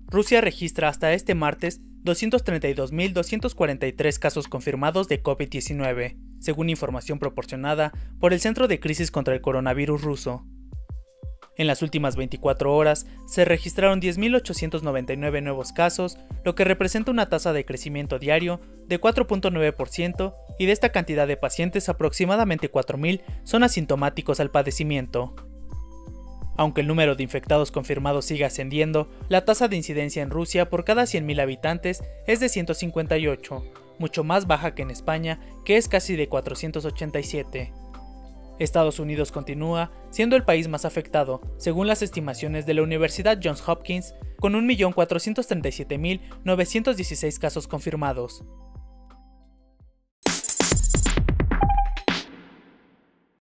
Rusia registra hasta este martes 232.243 casos confirmados de COVID-19, según información proporcionada por el Centro de Crisis contra el Coronavirus ruso. En las últimas 24 horas se registraron 10.899 nuevos casos, lo que representa una tasa de crecimiento diario de 4.9%, y de esta cantidad de pacientes aproximadamente 4.000 son asintomáticos al padecimiento. Aunque el número de infectados confirmados sigue ascendiendo, la tasa de incidencia en Rusia por cada 100.000 habitantes es de 158, mucho más baja que en España, que es casi de 487. Estados Unidos continúa siendo el país más afectado, según las estimaciones de la Universidad Johns Hopkins, con 1.437.916 casos confirmados.